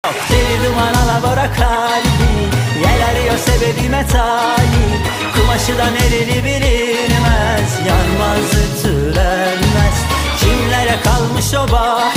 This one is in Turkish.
Deli duman alabora kalbi, yel arıyor sebebime talip. Kumaşıdan erili bilinmez, yanmaz ütülenmez. Kimlere kalmış o bah